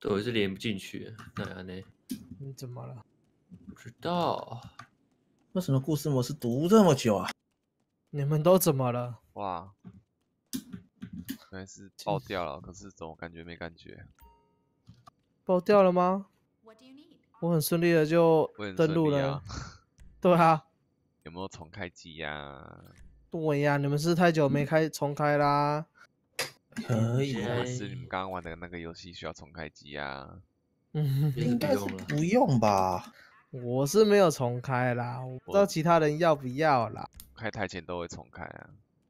对，我是连不进去，那样呢？ 你怎么了？ 不知道。 为什么故事模式读这么久啊？ 你们都怎么了？ 哇，原来是爆掉了，可是怎么感觉没感觉？ 爆掉了吗？我很顺利的就登录了。 啊、 对啊。 有没有重开机呀？ 对呀，你们是太久没重开啦。 可以啊。 还是你们刚刚玩的那个游戏需要重开机呀？ 应该是不用吧？ 我是没有重开啦，我不知道其他人要不要啦。 开台前都会重开啊。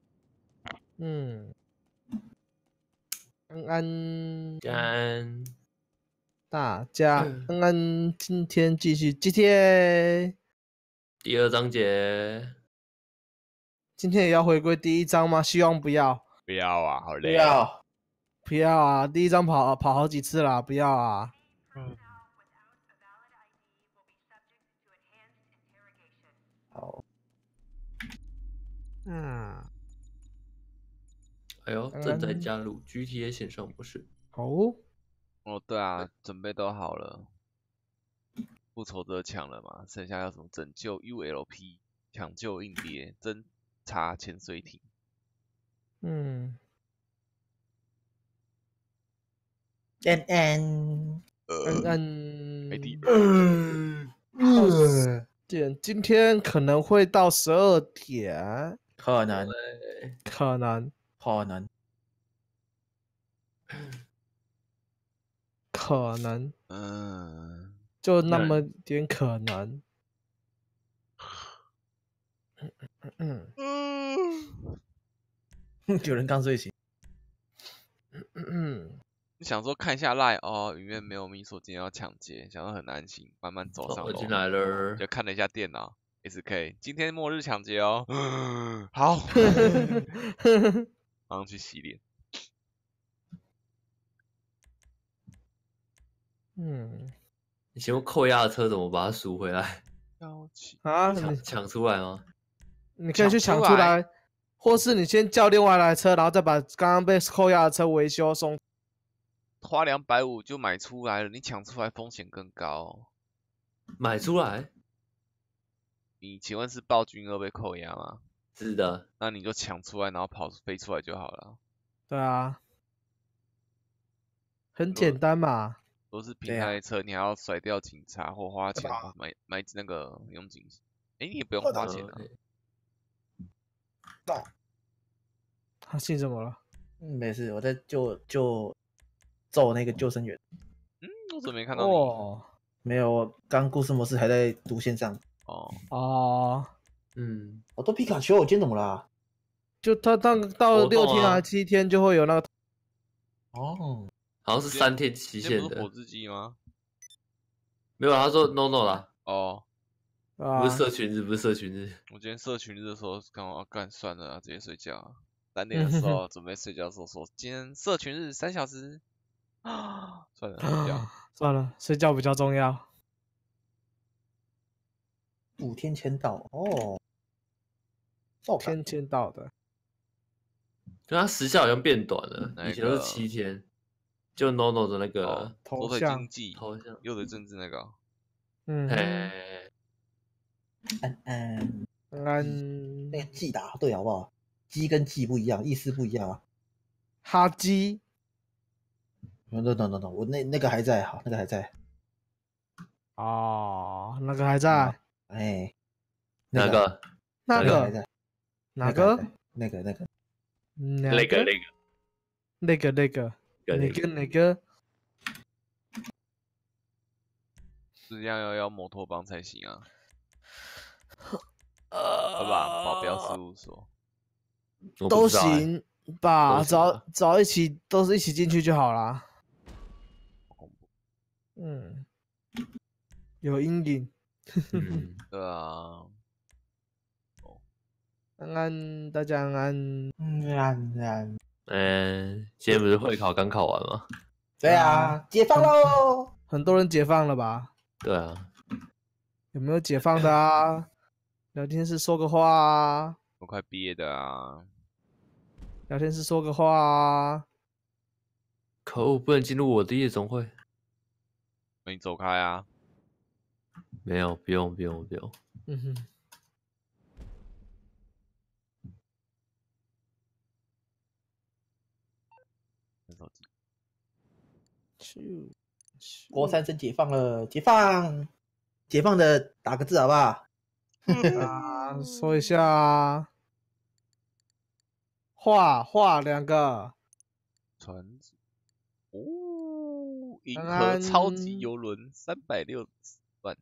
安安，大家安安，今天继续 GTA 第2章节。 今天也要回归第1章吗？希望不要。 不要啊，好累。 不要啊！第1章跑好几次啦，不要啊。 好。 哎呦，正在加入 GTA 线上模式。 哦， 对啊，准备都好了。复仇者抢了嘛，剩下要什么拯救 ULP、抢救硬碟、侦查潜水艇。 今天可能会到12点， 可能， 就那么点可能。 有人刚睡醒。 你想说看一下 LINE 哦，里面没有米索今天要抢劫，想说很安心，慢慢走上楼。 我进来了， 就看了一下电脑 ，SK 今天末日抢劫哦。好，马上去洗脸。 你请问扣押的车怎么把它赎回来？抢出来吗？ 你可以去抢出来，或是你先叫另外一台车，然后再把刚刚被扣押的车维修送。 花250就买出来了，你抢出来风险更高。 买出来？ 你请问是暴君2被扣押吗？ 是的。 那你就抢出来，然后飞出来就好了。 对啊，很简单嘛。 都是平台的车，你还要甩掉警察或花钱买那个用警。你也不用花钱啊。 他姓什么了？ 没事，我在揍那个救生员。 我怎么没看到你？ 没有，我刚故事模式还在读线上。 我都皮卡丘，我今天怎么啦？ 就他到6天还7天就会有那个。 好像是3天期限的。 不是火字机吗？ 没有，他说 no 啦。不是社群日， 我今天社群日的时候刚好干算了，直接睡觉。3点的时候准备睡觉的时候说，今天社群日3小时。算了，睡觉。 算了，睡觉比较重要。 5天前到天签到的。 就它时效好像变短了，以前都是7天。就 NONO 的那个头像， 头像，又的政治那个。 那个记打对好不好？鸡跟记不一样，意思不一样啊。 哈鸡。 no，我那个还在，好，那个还在。 那个还在。 哪个？ 那个还在。 哪个？ 那个。 哪个？ 是要摩托帮才行啊。对吧？保镖事务所都行吧，找一起都是一起进去就好啦。有阴影。 对啊。 安安，大家安安。 今天不是会考刚考完吗？ 对啊，解放喽！ 很多人解放了吧？ 对啊。 有没有解放的啊？聊天室说个话啊！ 我快毕业的啊！ 聊天室说个话啊！ 可恶，不能进入我的夜总会。 你走开啊！ 没有，不用。 嗯哼。 国三生解放了，解放的打个字好不好？ 啊，说一下，画2个。 船子哦，银安河超级安游轮360万，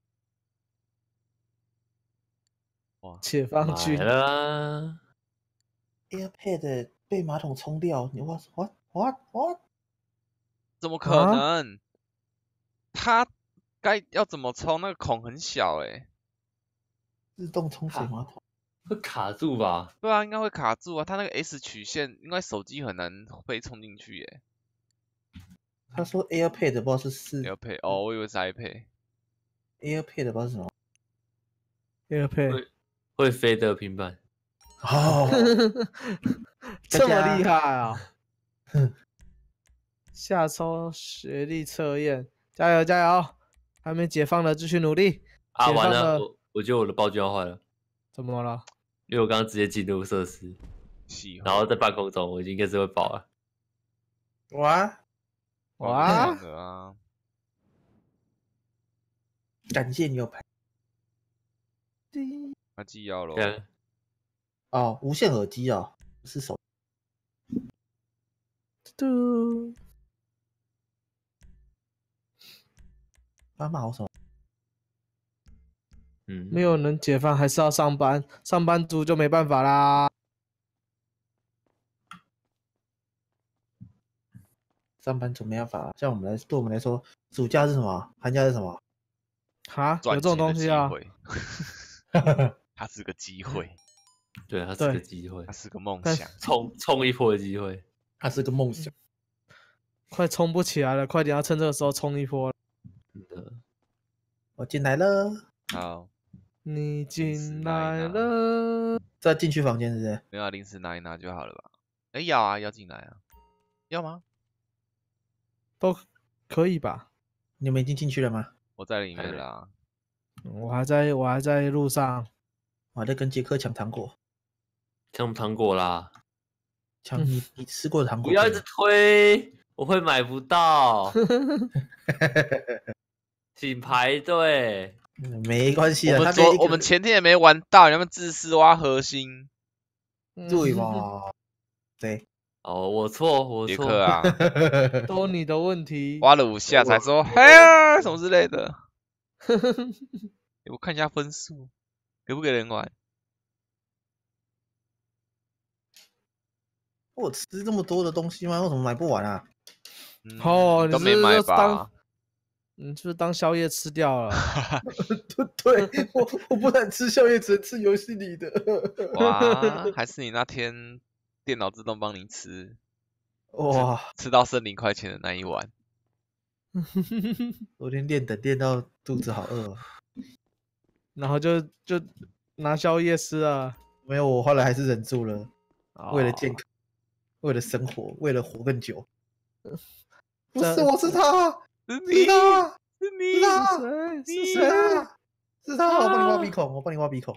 哇！ 解放军买了啊。 AirPad 被马桶冲掉，你 what？ 怎么可能？它要怎么冲？那个孔很小哎。 自动冲水马桶会卡住吧？ 对啊，应该会卡住啊。它那个 S 曲线，应该手机很难被冲进去耶。 他说 AirPad 不知道是 AirPad 哦，我以为是 iPad。 AirPad 不知道是什么。 AirPad 会飞的平板。 哦， 这么厉害啊！下周学历测验，加油加油！还没解放的继续努力。 啊， 解放完了，我觉得我的暴君要坏了。 怎么了？ 因为我刚刚直接进入设施，然后在半空中，我应该是会爆了。 哇！ 感谢你有牌。 他既要了。 哦，无线耳机哦，不是手。 嘟。 妈妈好手。 没有能解放，还是要上班，上班族就没办法啦。 上班族没办法，像对我们来说，暑假是什么？寒假是什么？ 哈，有这种东西啊？ 它是个机会， 对，它是个机会， 它是个梦想， 冲一波的机会， 它是个梦想。 快冲不起来了，快点要趁这个时候冲一波。 我进来了。 好， 你进来了。 再进去房间是不是？ 没有，临时拿一拿就好了吧？哎，要啊，要进来啊，要吗？ 都可以吧？ 你们已经进去了吗？ 我在里面啦。 我还在路上， 我还在跟杰克抢糖果。 抢糖果啦！ 抢你吃过的糖果？ 不要一直推，我会买不到。请排队。 没关系啊， 我们前天也没玩到，你们自私挖核心。 对吧？对。 哦，我错。 杰克啊， 都你的问题。 挖了5下才说嘿啊什么之类的。我看一下分数，给不给人玩？ 我吃这么多的东西吗？为什么买不完啊？ 哦， 都没买吧？ 你是不是当宵夜吃掉了？ 对，我不能吃宵夜，只能吃游戏里的。 哇，还是你那天电脑自动帮你吃？ 哇， 吃到剩0块钱的那一碗。 昨天练到肚子好饿， 然后就拿宵夜吃了。 没有，我后来还是忍住了，为了健康，为了生活，为了活更久。不是我，是他，是他，是谁啊？是他！我帮你挖鼻孔，我帮你挖鼻孔。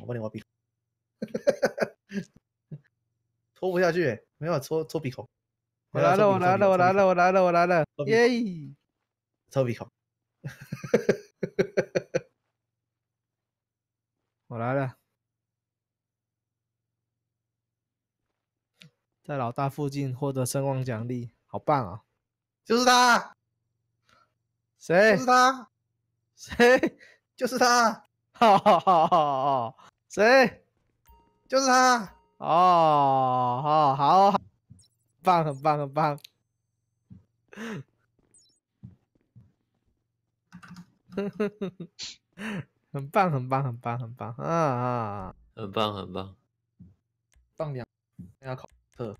戳不下去，没有戳鼻孔。 我来了！耶！ 戳鼻孔。 我来了，在老大附近获得声望奖励，好棒啊！ 就是他， 谁？ 就是他， 谁？ 就是他， 好，谁？ 就是他。 哦，好，棒，很棒，很棒啊！ 很棒， 放2要考测。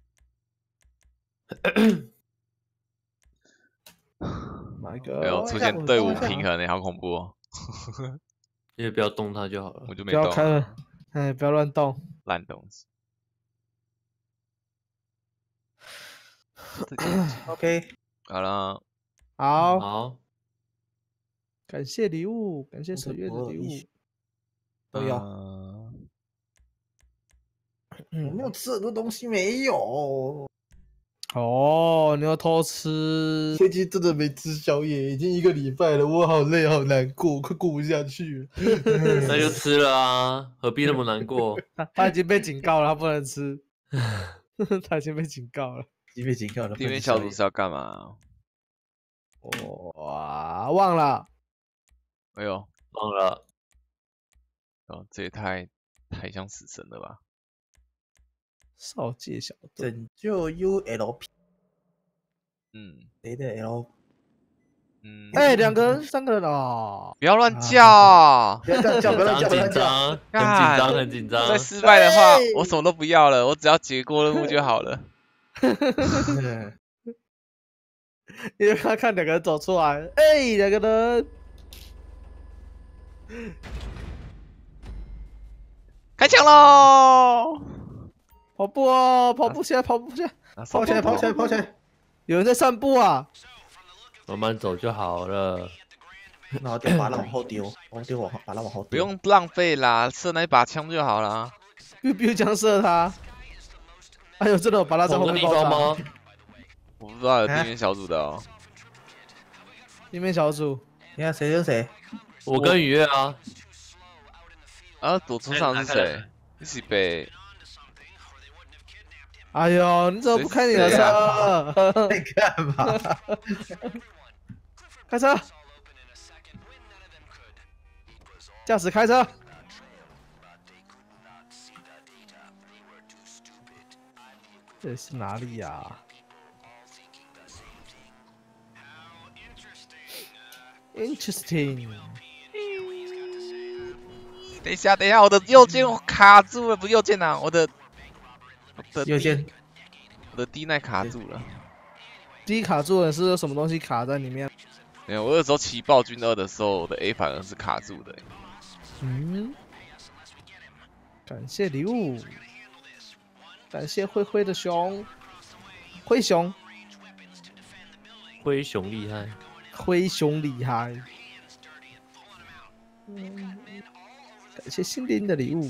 买个， 没有出现队伍平衡的，好恐怖哦！ 因为不要动它就好了。 我就没动。不要开了，哎，不要乱动， 烂东西。 OK， 好了， 好。 感谢礼物，感谢水月的礼物。 都要。我没有吃很多东西，没有。 哦，你要偷吃？ 最近真的没吃宵夜，已经1个礼拜了，我好累，好难过，快过不下去了。 那就吃了啊，何必那么难过？ 他已经被警告了，他不能吃。他已经被警告了， 已经被警告了。 地面小组是要干嘛？ 哇，忘了。 哎呦， 忘了。 哦，这也太像死神了吧？ 少界小队拯救 ULP。谁的 L？ 哎，2个人、3个人哦！ 不要乱叫！ 不要这样叫，不要紧张，很紧张。 再失败的话，我什么都不要了，我只要结过任务就好了。 因为他看2个人走出来，哎，2个人， 开枪喽！ 跑步哦，跑步起来，跑步起来， 跑起来，跑起来，跑起来！ 有人在散步啊！ 慢慢走就好了。 然后就把它往后丢，把它往后丢。 不用浪费啦，射那一把枪就好了。 不用枪射他。哎呦，真的把他在后面爆炸吗？ 我不知道有地面小组的哦。 地面小组， 你看谁跟谁？ 我跟雨月啊。 啊，左出上是谁？一起被。 哎呦，你怎么不开你的车？ 在干嘛？ 开车！驾驶开车！这是哪里呀？Interesting。 等一下，我的右键卡住了，不是右键啊，我的右键， 我的 D 奈卡住了。 D 卡住了，是有什么东西卡在里面？ 没有，我有时候骑暴君2的时候，我的 A 反而是卡住的。 感谢礼物，感谢灰的熊，灰熊厉害， 灰熊厉害。感谢心灵的礼物。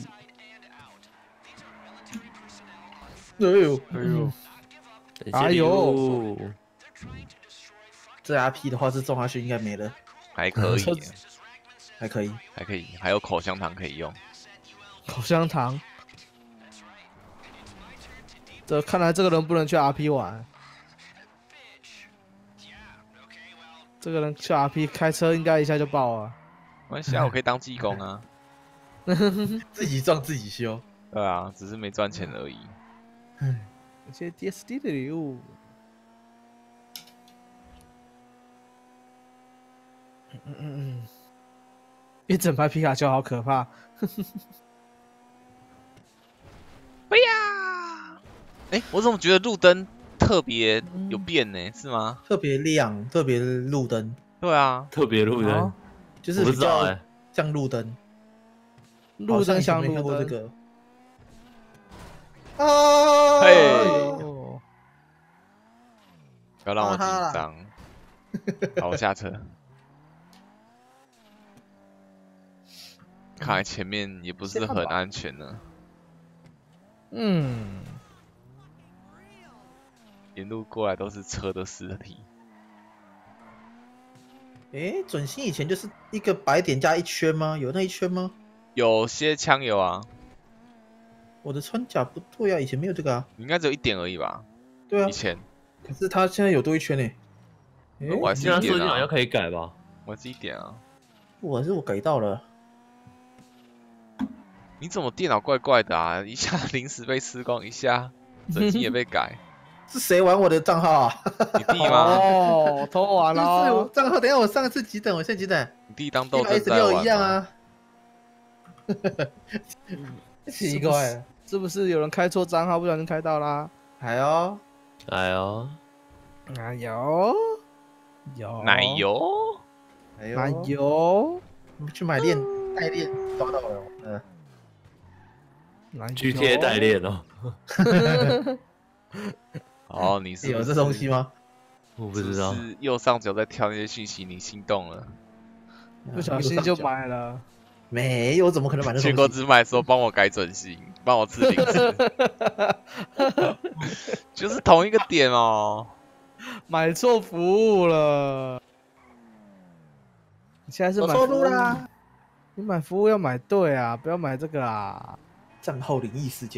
哎呦！ 这 RP 的话是种下去应该没了。 还可以， 还可以， 还有口香糖可以用。 口香糖。这看来这个人不能去 RP 玩。这个人去 RP 开车应该一下就爆了。 没关系啊，我可以当技工啊。 自己撞自己修。 对啊，只是没赚钱而已。 感谢 DSD 的礼物。一整排皮卡丘好可怕。 不要！哎，我怎么觉得路灯特别有变呢？是吗？ 特别亮，特别路灯。 对啊， 特别路灯， 就是比较像路灯。 路灯像路灯。 这个。啊！ 嘿！不要让我紧张。好，我下车。看来前面也不是很安全呢。沿路过来都是车的尸体。 准星以前就是一个白点加1圈吗？有那1圈吗？ 有些枪有啊。 我的穿甲不对啊，以前没有这个啊。 应该只有1点而已吧？ 对啊。 以前。 可是他现在有多1圈呢。 我还是1点啊。设计好像可以改吧？ 我还是1点啊。 我改到了。 你怎么电脑怪怪的啊？一下临时被吃光，一下整机也被改。 是谁玩我的账号啊？ 你弟吗？ 哦，偷玩了。 是我账号，等一下我上一次几等？我现在几等？ 你弟当斗争在玩吗？ 一样啊。奇怪， 是不是有人开错账号，不小心开到啦？ 哎呦， 哎呦， 哎呦，有奶油， 奶油， 去买代练抓到了， 去贴代练哦。 哦，你是有这东西吗？ 我不知道。 是右上角在跳那些讯息，你心动了？ 不小心就买了。 没有，怎么可能买那东西？ 结果只买说帮我改准星，帮我吃零食，就是同一个点哦。 买错服务了。你现在是买错路啦！ 你买服务要买对啊，不要买这个啊。 账号灵异事件。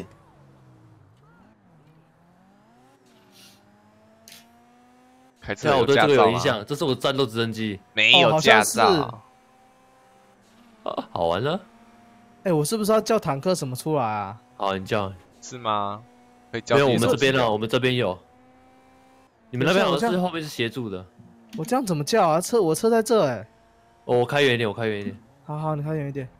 开车有对啊，我对这个有印吗？ 象，这是我战斗直升机， 没有驾照。 啊，好玩了。 哎，我是不是要叫坦克什么出来啊？ 好，你叫。 是吗？可以叫。 没有，我们这边呢，我们这边有。你们那边好像是等一下后面是协助的。 我这样怎么叫啊？我车在这哎。 哦，我开远一点，我开远一点。 好好，你开远一点。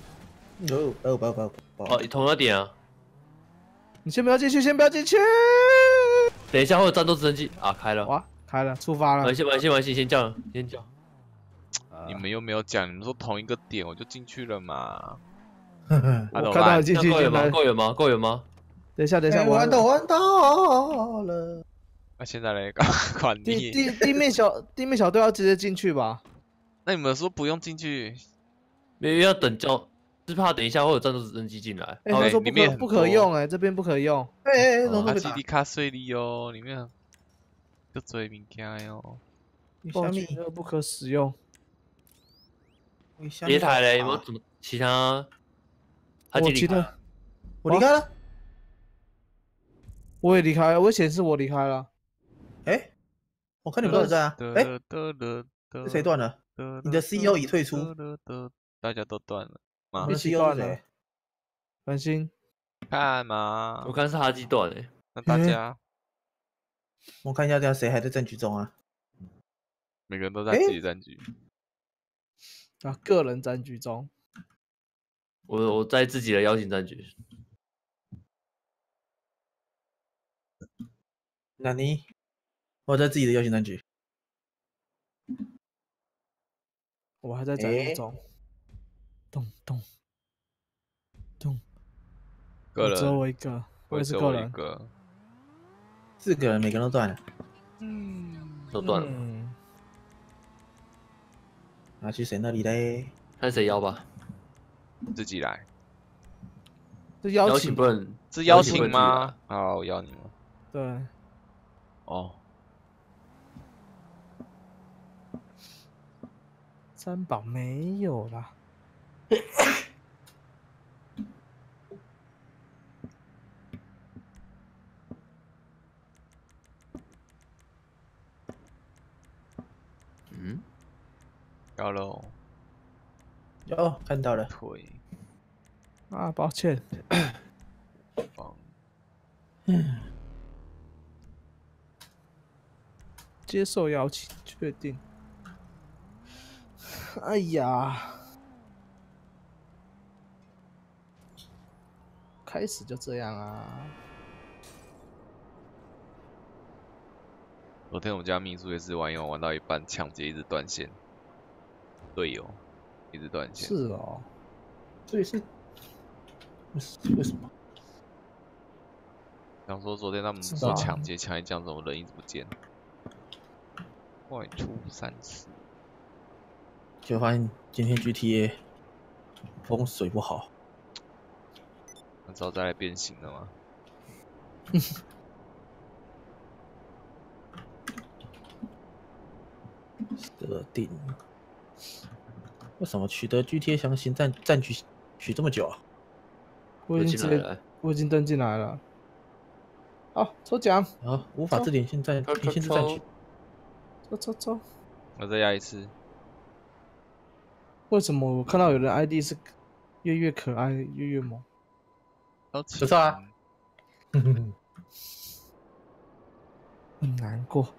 哦，同样点啊。 你先不要进去，先不要进去。 等一下会有战斗直升机啊，开了。 哇，开了，出发了。 玩戏，先叫，先叫。 你们又没有讲，你们说同一个点我就进去了嘛。 我看到你进去， 够远吗？够远吗？ 等一下，我玩到了。 那现在来管你。 地面小队要直接进去吧？ 那你们说不用进去？ 没有要等叫，是怕等一下会有战斗直升机进来。 哎，他说不可用，哎，这边不可用。 哎， 他基地卡碎里哦，里面就最物件哦。 抱歉，这个不可使用。 别台嘞，有没有什么其他？ 我离开了。我也离开了，我显示我离开了。 哎，我看你们都在啊。哎，是谁断了？你的 CEO 已退出。 大家都断了。 你 CEO 是谁？繁星。 看嘛， 我看是哈基断诶。 那大家， 我看一下这样谁还在战局中啊？ 每个人都在自己战局。 啊，个人战局中。 我在自己的邀请战局。 那你？我在自己的邀请战局。 我还在战局中。咚。 个人。 只有我一个，我也是个人。 4个人，每个人都断了。 都断了。 拿去谁那里嘞？ 看谁邀吧。 自己来。 这邀请不能？ 是邀请吗？好，我邀你们。 对。 哦。 3宝没有啦。 到喽。 有看到了。 腿。 啊，抱歉。接受邀请，确定。哎呀，开始就这样啊！ 昨天我们家秘书也是玩游玩到一半，抢劫一直断线，队友一直断线。 是哦， 所以是为什么？ 想说昨天他们说抢劫抢一讲，怎么人一直不见？外出3次， 就发现今天 GTA 风水不好。 那之后再来变形了吗？ 设定，为什么取得 GTA 详情战局取这么久啊？ 我已经登进来了。好，抽奖。 啊，无法置点现在限制战局。 抽。 我再压一次。 为什么我看到有人 ID 是越可爱越萌？ 不错啊。 我难过。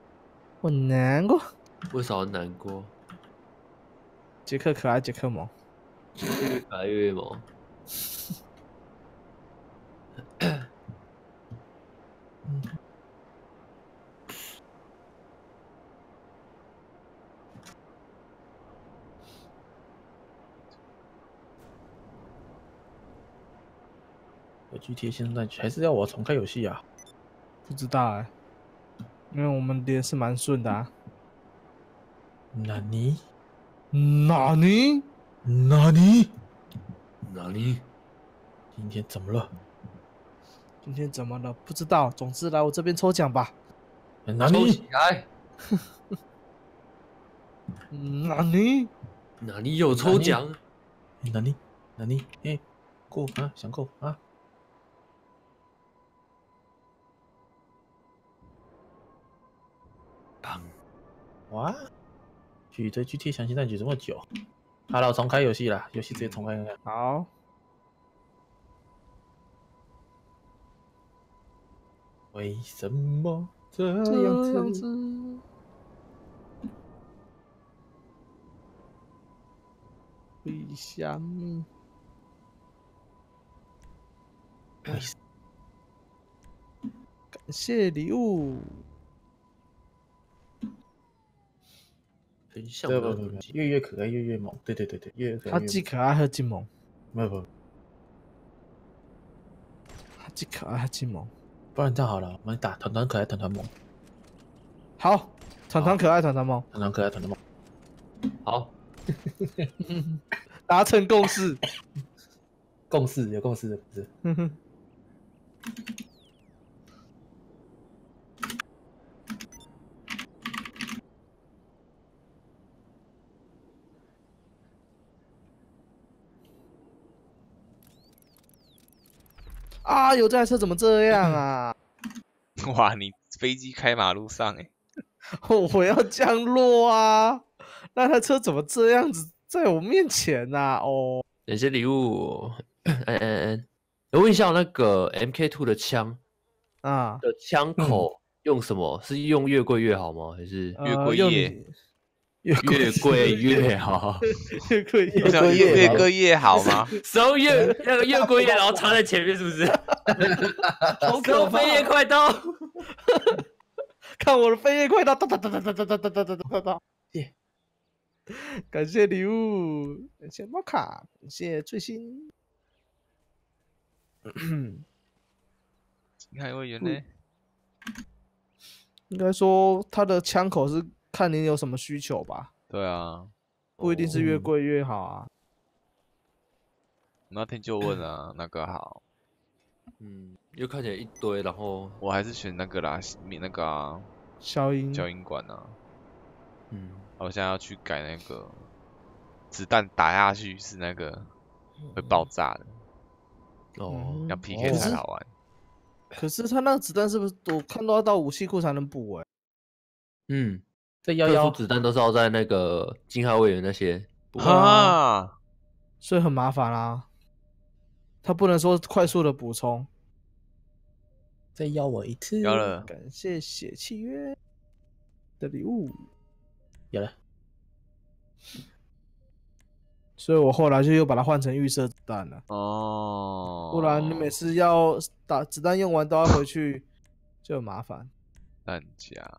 为啥难过？ 杰克可爱，杰克萌。 越可爱越萌。 GTA 现在还是要我重开游戏啊？ 不知道哎，因为我们连是蛮顺的啊。 那你哪里？ 哪里？ 哪里？ 今天怎么了？ 今天怎么了？不知道。总之来我这边抽奖吧。 哪抽起里？ 来！ 哪里？ 哪里有抽奖？ 哪里？哪里？哎，过啊，想过啊？哇！举着 GT 详情站举这么久，好了，我重开游戏啦，游戏直接重开看看。 好。 为什么这样子？ 为什么？感谢礼物。 很像不，越可爱越猛。对，越可爱越猛。 他既可爱又既猛。 不， 他既可爱还既猛。 不然这样好了，我们打团团可爱团团猛。 好，团团可爱团团猛。 团团可爱团团猛。 好， 达成共识。 有共识。 啊！有这台车怎么这样啊？ 哇，你飞机开马路上哎！ 我要降落啊！那台车怎么这样子在我面前啊？哦， 感谢礼物。我问一下，那个 MK2 的枪啊的枪口用什么？是用越贵越好吗？还是越贵越贵越好？ 越贵越好吗？ 收那个越贵越，然后插在前面，是不是？ 好可怕！ 飞越快刀， 看我的飞越快刀，哒！耶！感谢礼物，感谢猫卡，感谢最新。 金海委员呢？ 应该说他的枪口是看你有什么需求吧？ 对啊， 不一定是越贵越好啊。 那天就问啊，哪个好？ 又看起来一堆，然后我还是选那个啦，那个啊， 消音管啊。我现在要去改那个子弹打下去是那个会爆炸的。要 PK 才好玩。 可是他那个子弹是不是我看到要到武器库才能补这特殊子弹都是要在那个金号位员那些补啊， 所以很麻烦啦。他不能说快速的补充。 再邀我一次。 要了， 感谢血契约的礼物。 有了。 所以我后来就又把它换成预设子弹了。 哦。 不然你每次要打子弹用完都要回去，就很麻烦。 弹夹。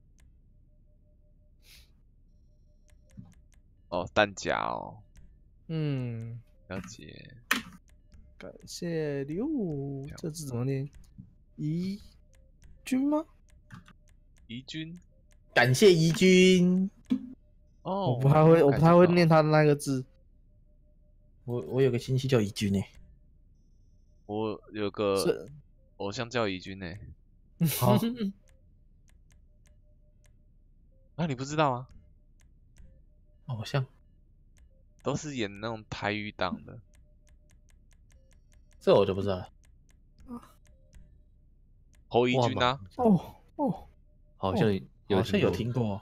哦，弹夹哦。了解。 感谢礼物。这字怎么念？宜君吗？ 宜君。 感谢宜君。 哦， 我不太会念他的那个字。 我有个亲戚叫宜君诶。 我有个偶像叫宜君诶。 好。 啊，你不知道吗？ 偶像都是演那种台语档的。 这我就不知道了。 侯宜君啊。 好像有听过。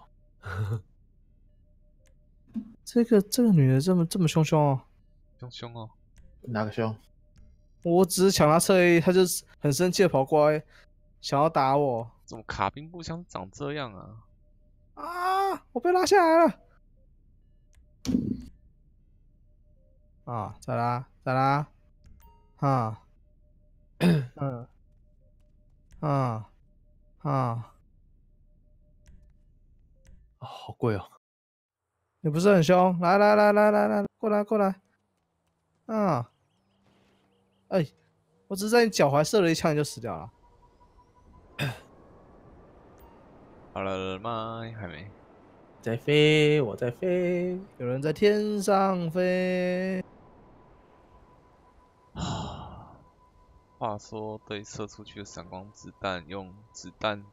这个女的这么凶哦。 凶哦。 哪个凶？ 我只是抢她车而已，她就很生气的跑过来，想要打我。 怎么卡宾步枪长这样啊？ 啊！我被拉下来了。啊！再拉！啊！ 好贵哦。 你不是很凶？来，过来！哎，我只是在你脚踝射了一枪，你就死掉了。 好了吗？还没。 在飞，我在飞， 有人在天上飞。 话说，对射出去的闪光子弹用子弹。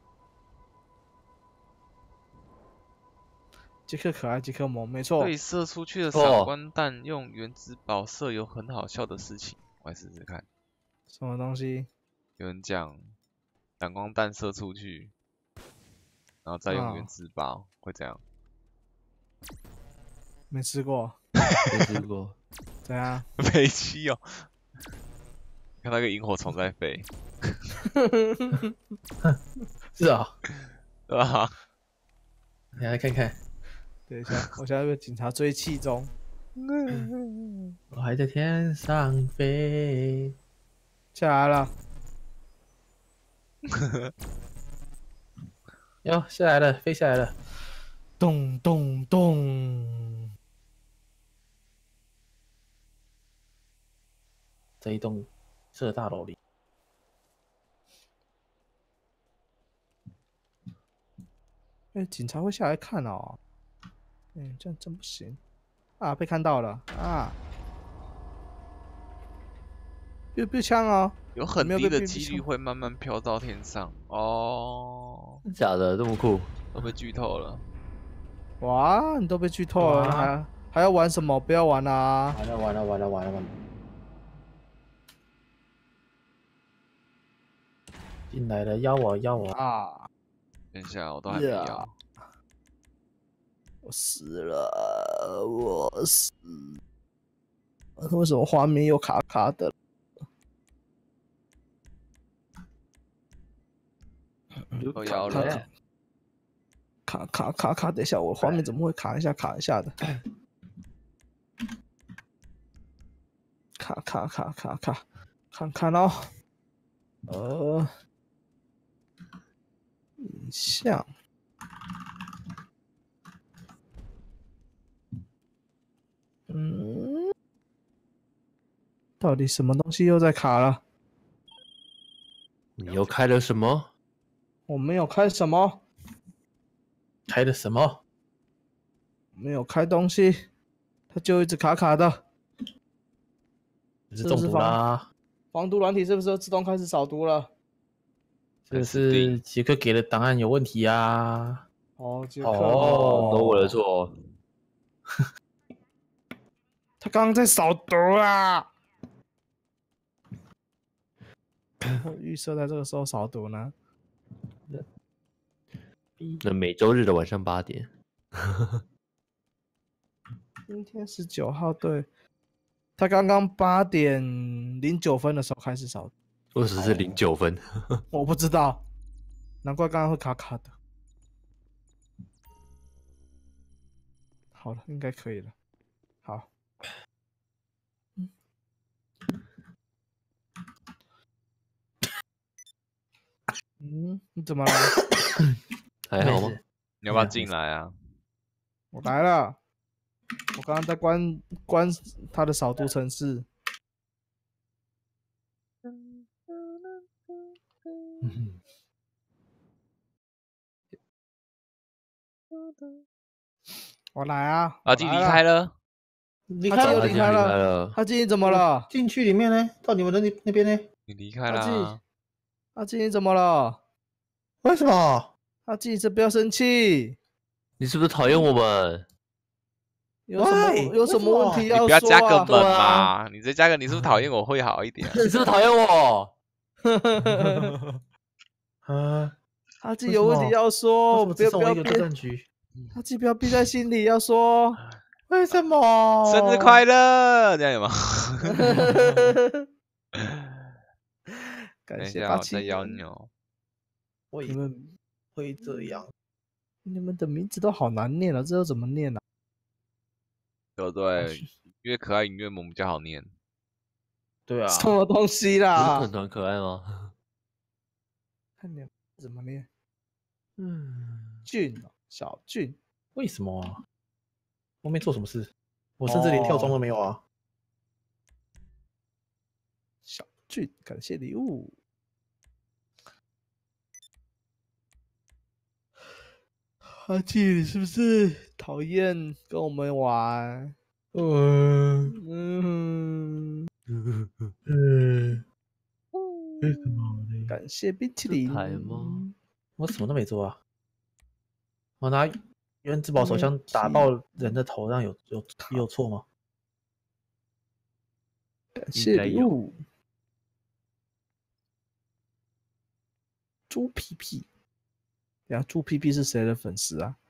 杰克可爱，杰克萌，没错。 对射出去的闪光弹用原子宝射有很好笑的事情，我来试试看。 什么东西？ 有人讲闪光弹射出去，然后再用原子宝，会怎样？ 没吃过， 没吃过。 怎样？ 飞机哦，看那个萤火虫在飞。 是啊， 对吧？ 你来看看。 等一下，我现在被警察追气中。 我还在天上飞， 下来了。 哟，下来了，飞下来了。 咚咚咚！ 这一栋社大楼里， 警察会下来看哦。这样真不行啊！被看到了啊！别枪哦！ 有很低的几率会慢慢飘到天上哦。 假的，这么酷？ 都被剧透了。 哇，你都被剧透了，还要玩什么？不要玩啊！ 完了！进来了，邀我啊！ 等一下，我都还没要。 我死了，我死了。为什么画面又卡卡的？ 都要了。 卡！等一下，我画面怎么会卡一下的？卡！看哦。影像。到底什么东西又在卡了？ 你又开了什么？ 我没有开什么。 开了什么？ 没有开东西，它就一直卡卡的。 是中毒啦！ 防毒软体是不是自动开始扫毒了？ 这是杰克给的档案有问题啊！ 哦，杰克， 都我的错。 他刚刚在扫毒啊！预设在这个时候扫毒呢？ 那每周日的晚上8点。 今天19号，对，他刚刚8点09分的时候开始扫毒。 为什么是09分？ 我不知道，难怪刚刚会卡卡的。好了，应该可以了。好。你怎么了？ 还好吗？ 你要不要进来啊？ 我来了。我刚刚在关他的扫毒程式。我来啊！ 阿基离开了。 离开了。阿基你怎么了？ 进去里面呢？到你们的那边呢？ 你离开了。 阿基你怎么了？ 为什么？ 阿基，这不要生气。 你是不是讨厌我们？ 有什么问题要说啊？ 你不要加个门嘛！你再加个，你是不是讨厌我会好一点？ 你是不是讨厌我？ 阿基有问题要说，不要憋。 阿基不要憋在心里，要说。 为什么？ 生日快乐，这样有吗？ 感谢我再邀你哦。 你们会这样？ 你们的名字都好难念啊，这要怎么念啊？ 对，越可爱越萌比较好念。 对啊。 什么东西啦？ 不是团可爱吗？ 看你怎么念？俊，小俊。 为什么啊？我没做什么事，我甚至连跳桩都没有啊。 小俊，感谢礼物。 阿纪，你是不是讨厌跟我们玩？ 为什么呢？ 感谢冰淇淋。 牌吗？ 我什么都没做啊！我拿原子宝手枪打爆人的头，这样有错吗？ 感谢礼物。猪屁屁，呀，猪屁屁是谁的粉丝啊？